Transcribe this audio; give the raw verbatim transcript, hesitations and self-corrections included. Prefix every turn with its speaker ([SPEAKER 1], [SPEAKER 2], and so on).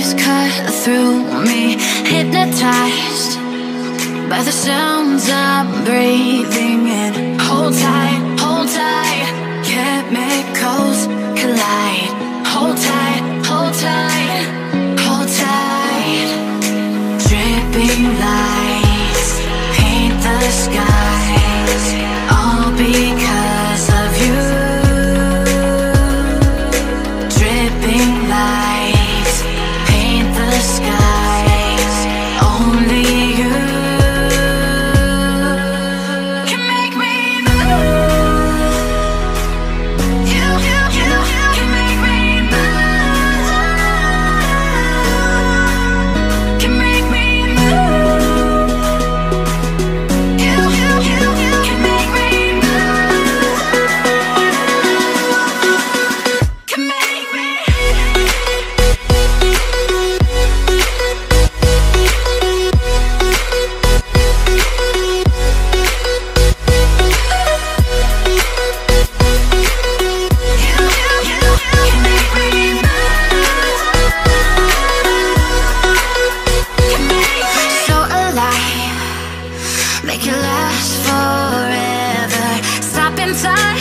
[SPEAKER 1] waves cut through me, hypnotized by the sounds I'm breathing in. Hold tight, hold tight, chemicals collide. Hold tight, hold tight, hold tight. Dripping lights paint the skies, all because of you. Dripping lights paint the skies, only you can make me move. You, you, you, you can make me move. Can make me move. You, you, you, you can make me move. Can make me. So alive, make it last forever. Stop in time.